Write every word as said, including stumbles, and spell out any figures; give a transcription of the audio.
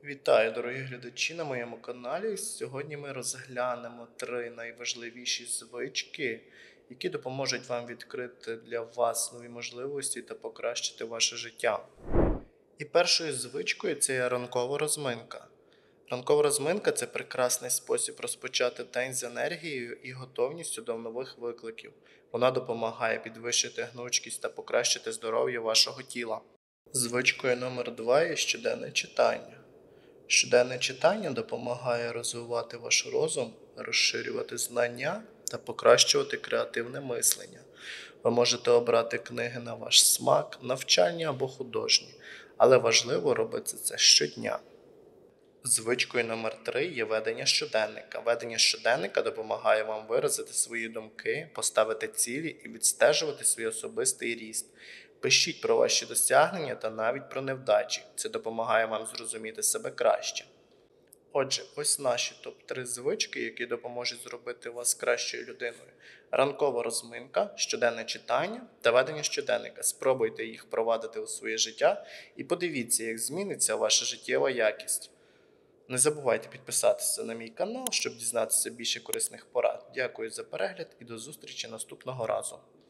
Вітаю, дорогі глядачі, на моєму каналі. Сьогодні ми розглянемо три найважливіші звички, які допоможуть вам відкрити для вас нові можливості та покращити ваше життя. І першою звичкою це є ранкова розминка. Ранкова розминка – це прекрасний спосіб розпочати день з енергією і готовністю до нових викликів. Вона допомагає підвищити гнучкість та покращити здоров'я вашого тіла. Звичкою номер два є щоденне читання. Щоденне читання допомагає розвивати ваш розум, розширювати знання та покращувати креативне мислення. Ви можете обрати книги на ваш смак, навчальні або художні, але важливо робити це щодня. Звичкою номер три є ведення щоденника. Ведення щоденника допомагає вам виразити свої думки, поставити цілі і відстежувати свій особистий ріст. Пишіть про ваші досягнення та навіть про невдачі. Це допомагає вам зрозуміти себе краще. Отже, ось наші топ три звички, які допоможуть зробити вас кращою людиною. Ранкова розминка, щоденне читання та ведення щоденника. Спробуйте їх впровадити у своє життя і подивіться, як зміниться ваша життєва якість. Не забувайте підписатися на мій канал, щоб дізнатися більше корисних порад. Дякую за перегляд і до зустрічі наступного разу.